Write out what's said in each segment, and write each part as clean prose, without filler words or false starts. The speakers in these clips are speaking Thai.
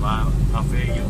ว่าคาเฟ่อยู่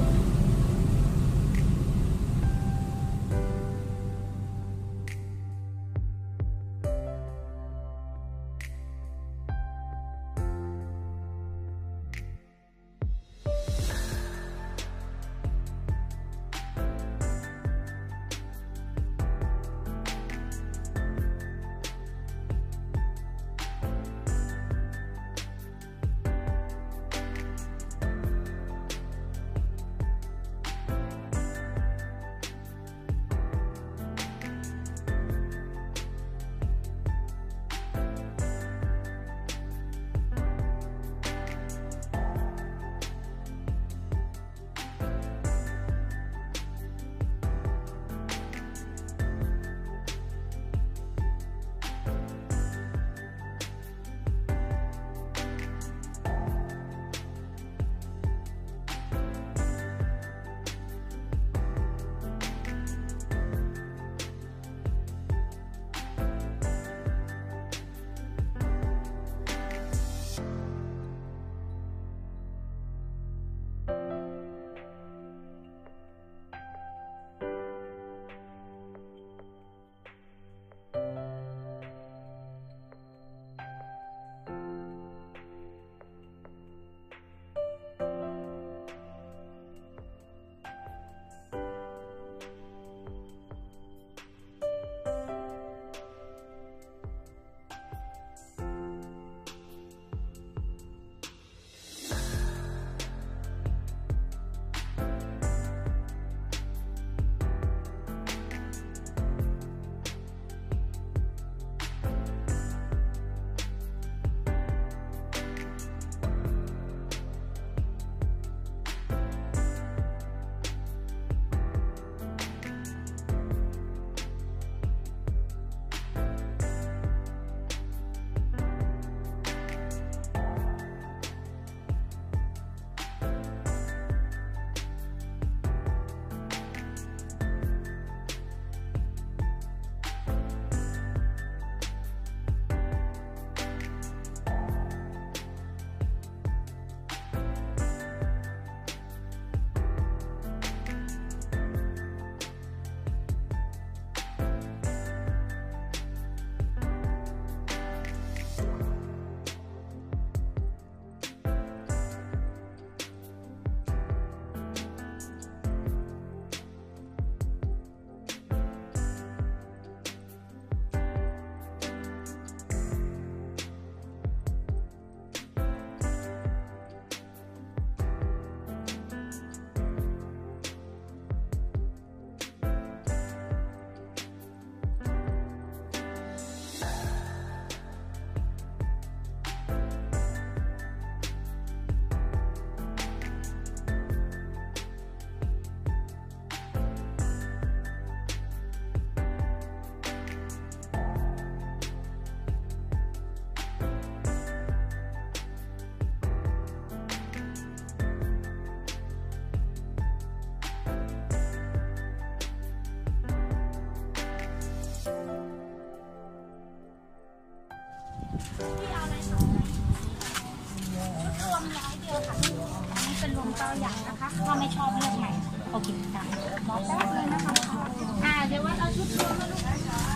ถ้าไม่ชอบเลือกใหม่โอเคค่ะรอแป๊บนึงนะคะเดี๋ยวว่าเอาชุดรวมมาลูก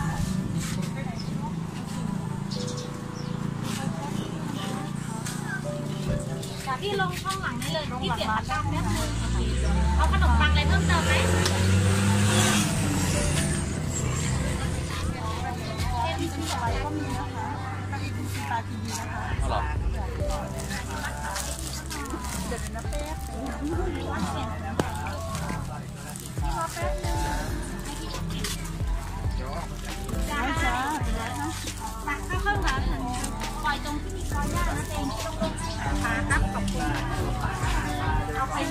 จากที่ลงช่องหลังนี้เลยที่เปลี่ยนตะกร้าแป๊บนึงเอาขนมปังอะไรเพิ่มเติมไหมก็มีนะคะตาทีวีนะคะเดี๋ยวนะแป๊บจ้าตักข้าวหลามปล่อยตรงที่มีคอยย่านะเองต้องลงขาครับขอบคุณเอาไป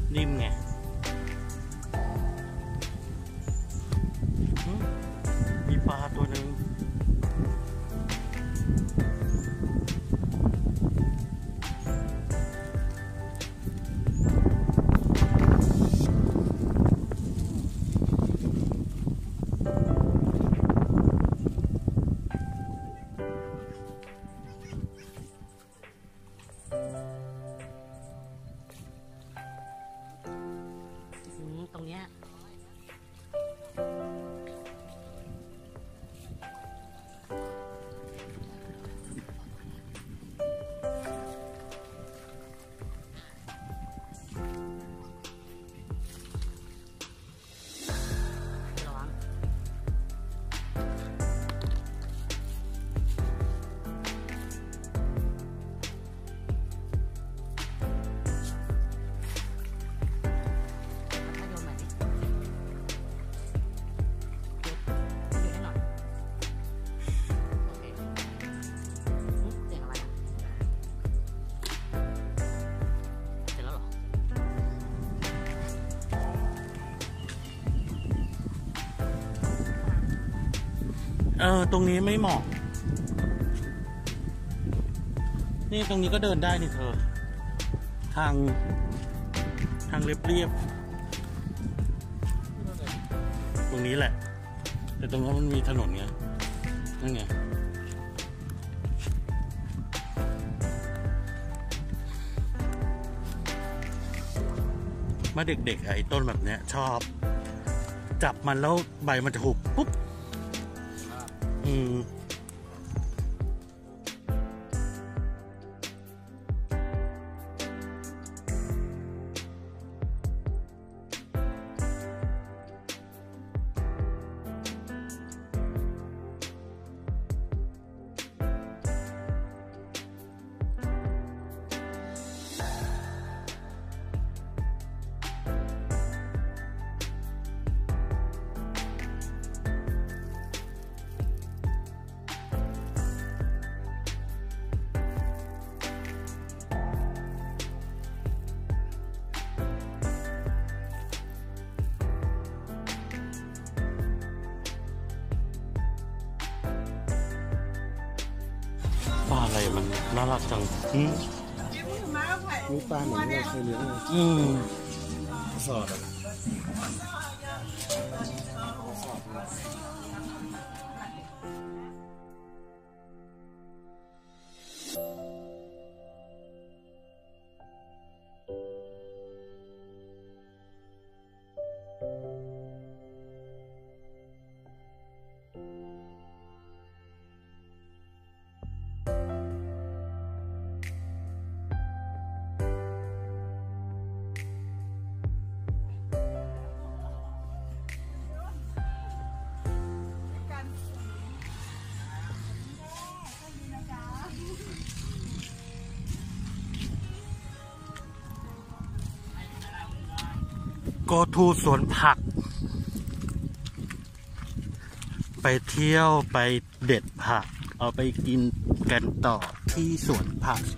นิ่มไงมีปลาตัวหนึ่งตรงเนี้ยตรงนี้ไม่เหมาะนี่ตรงนี้ก็เดินได้นี่เธอทางเรียบตรงนี้แหละแต่ตรงนั้นมันมีถนนไงนั่นไงมาเด็กๆไอ้ต้นแบบเนี้ยชอบจับมันแล้วใบมันจะหุบปุ๊บปลาอะไรมันน่ารักจังนี่ปลาเหมือนเราเคยเลี้ยงสอด go to สวนผักไปเที่ยวไปเด็ดผักเอาไปกินกันต่อที่สวนผัก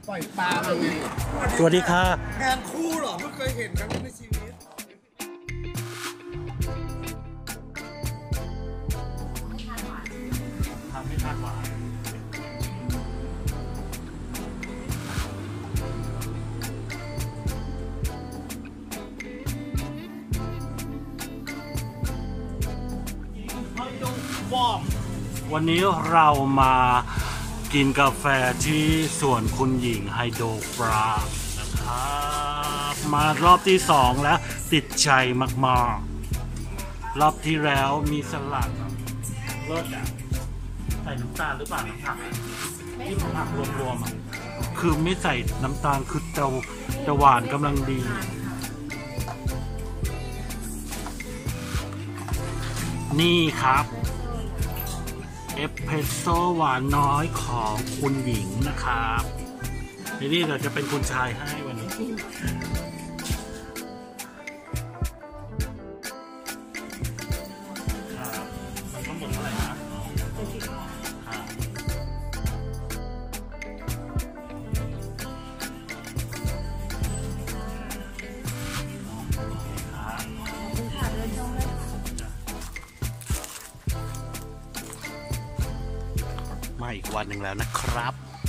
ปล่อยปลาเลยไงสวัสดีค่ะงานคู่เหรอไม่เคยเห็นครั้งนี้ในชีวิตทำไม่คาดหวังวันนี้เรามากินกาแฟที่สวนคุณหญิงไฮโดรฟรานะครับมารอบที่2แล้วติดใจมากๆรอบที่แล้วมีสลัดรสอ่ะใส่น้ำตาลหรือเปล่าน้ำผักที่ผักรวมๆอ่ะคือไม่ใส่น้ำตาลคือจะหวานกำลังดีนี่ครับเอสเพรสโซ่หวานน้อยของคุณหญิงนะครับทีนี้เราจะเป็นคุณชายให้วันนี้ครับมันก็หมดเท่าไหร่นะมาอีกวันหนึ่งแล้วนะครับ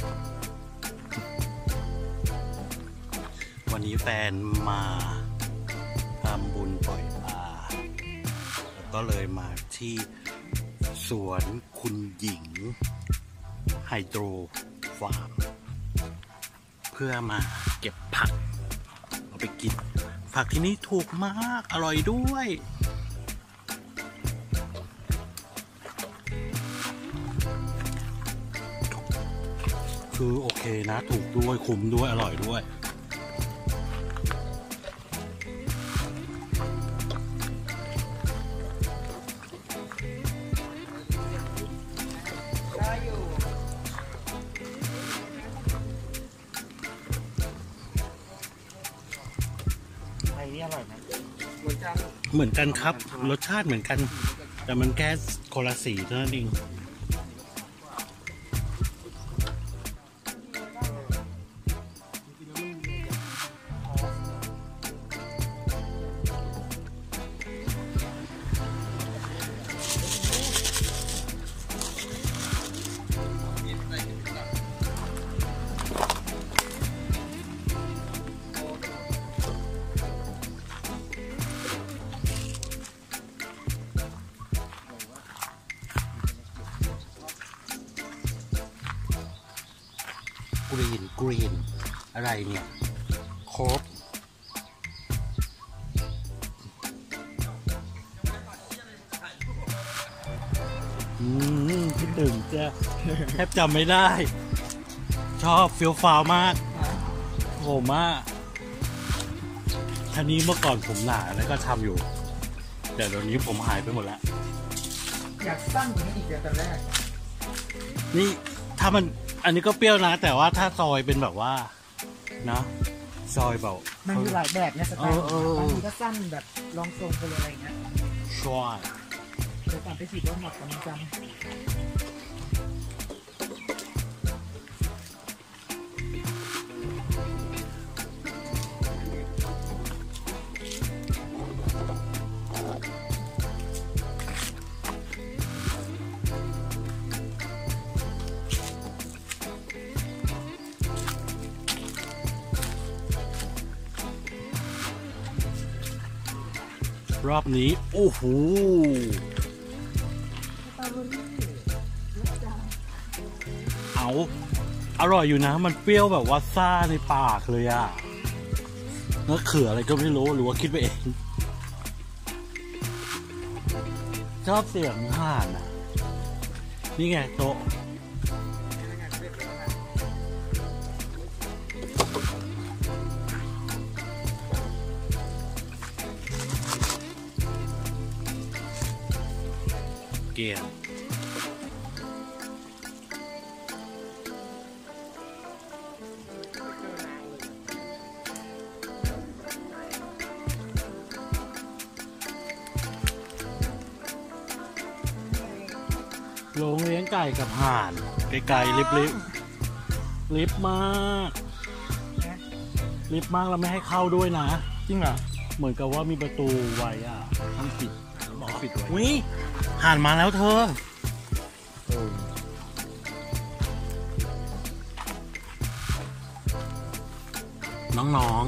วันนี้แฟนมาทำบุญปล่อยปลาแล้วก็เลยมาที่สวนคุณหญิงไฮโดรฟาร์มเพื่อมาเก็บผักเอาไปกินผักที่นี่ถูกมากอร่อยด้วยคือโอเคนะถูกด้วยคุ้มด้วยอร่อยด้วยไอ้นี่อร่อยนะเหมือนกันครับรสชาติเหมือนกันแต่มันแค่คนละสีเท่านั้นเองกรีนอะไรเนี่ยครบคิดถึงจะแทบจำไม่ได้ ชอบเฟี้ยวฟ้าวมากผมว่าท่านี้เมื่อก่อนผมหนาแล้วก็ทำอยู่แต่เดี๋ยวนี้ผมหายไปหมดแล้วอยากสั้นกว่านี้อีกแต่แรกนี่ถ้ามันอันนี้ก็เปรี้ยวนะแต่ว่าถ้าซอยเป็นแบบว่านะซอยแบบมันมีหลายแบบเนี่ยสไตล์บางทีก็สั้นแบบลองทรงไปเลยอะไรเงี้ยช่วยเดี๋ยวก่อนไปฉีดว่าหมดกำลังจำรอบนี้โอ้โหเอาอร่อยอยู่นะมันเปรี้ยวแบบว่าซ่าในปากเลยอะเนื้อเขืออะไรก็ไม่รู้หรือว่าคิดไปเองชอบเสียงห่านอ่ะนี่ไงโต๊ะเกียร์โรงเลี้ยงไก่กับห่านไกลๆริบลิฟต์มากลิฟต์มากแล้วไม่ให้เข้าด้วยนะจริงเหรอเหมือนกับว่ามีประตูไว้อ่ะต้องปิดบอกปิดไว้วิห่านมาแล้วเธอ น้อง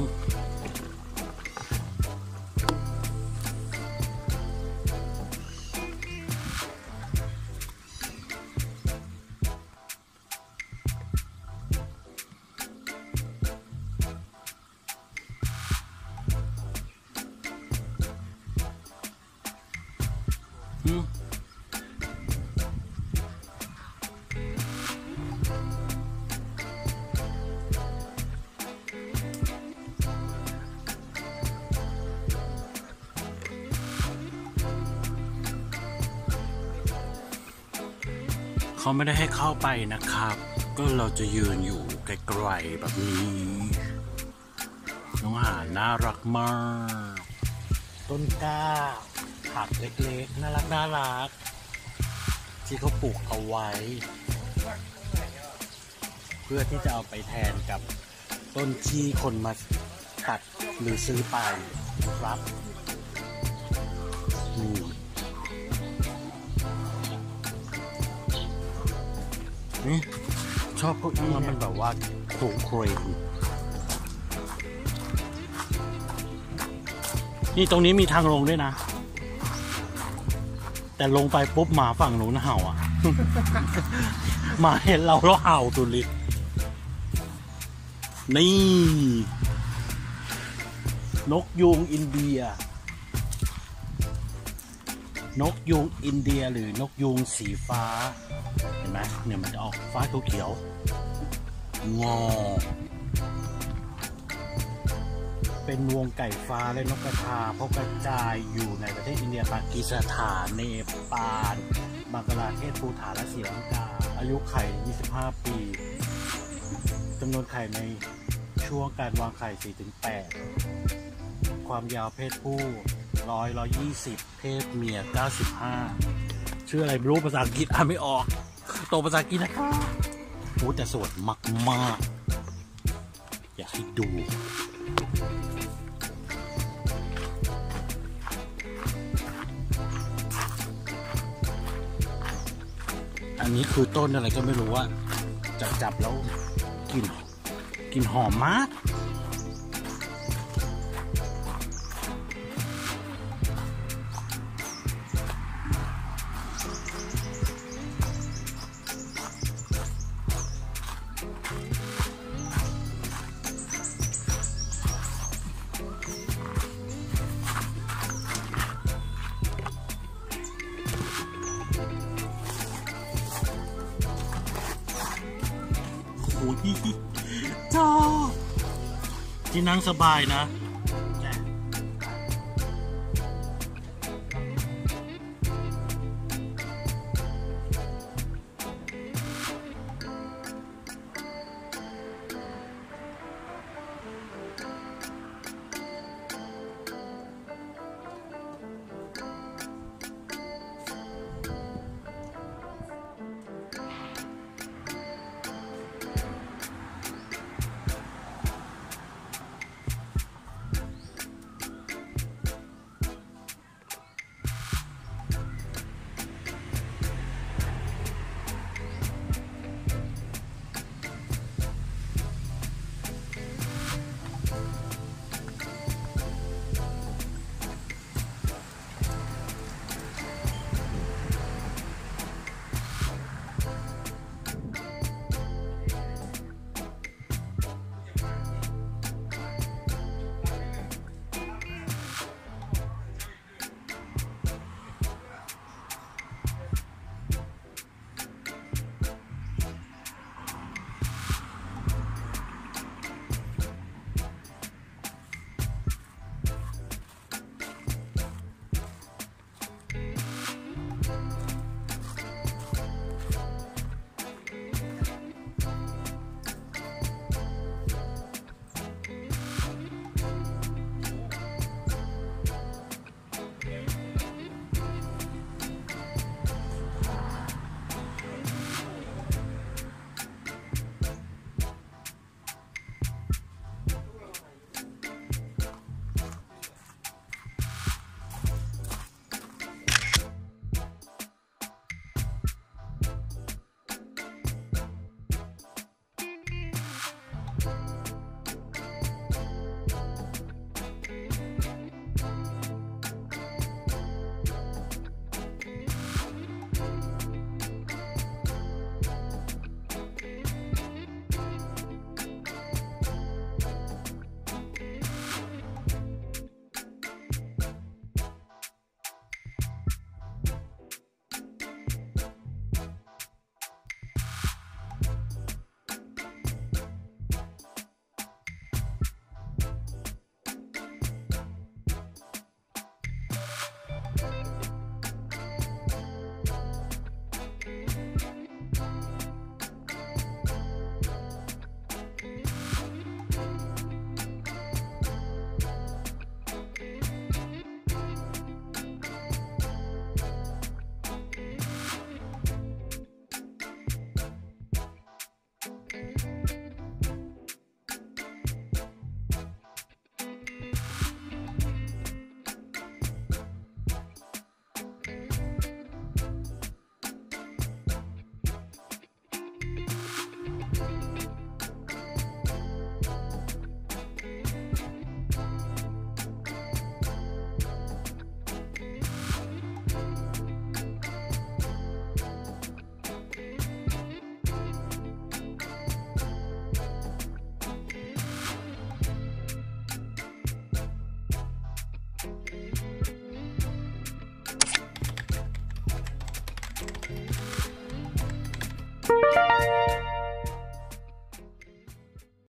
เขาไม่ได้ให้เข้าไปนะครับ ก็เราจะยืนอยู่ไกลๆแบบนี้ น้องห่านน่ารักมาก ต้นกล้าผักเล็กๆน่ารักที่เขาปลูกเอาไว้ เพื่อที่จะเอาไปแทนกับต้นที่คนมาตัดหรือซื้อไปนะครับนี่ชอบเก้าอี้มันแบบว่าโครงเครนนี่ตรงนี้มีทางลงด้วยนะ แต่ลงไปปุ๊บหมาฝั่งนู้นเห่าอ่ะ หมาเห็นเราแล้วเห่าตุลิดนี่ นกยูงอินเดีย นกยูงอินเดียหรือนกยูงสีฟ้าเห็นไหมเนี่ยมันจะออกฟ้าเขียวงอเป็นวงไก่ฟ้าและนกกระทาพบกระจายอยู่ในประเทศอินเดียปากีสถานเนปาลบังกลาเทศภูฏานและศรีลังกาอายุไข่ 25 ปีจำนวนไข่ในช่วงการวางไข่ 4-8 ความยาวเพศผู้120 เพศเมีย 95 ชื่ออะไรไม่รู้ภาษาอังกฤษอ่านไม่ออกโตภาษาอังกฤษนะครับโอ้แต่สวยมากๆอยากให้ดู อันนี้คือต้นอะไรก็ไม่รู้ว่าจับแล้วกลิ่นหอมมากโอ้ยชอบที่นั่งสบายนะ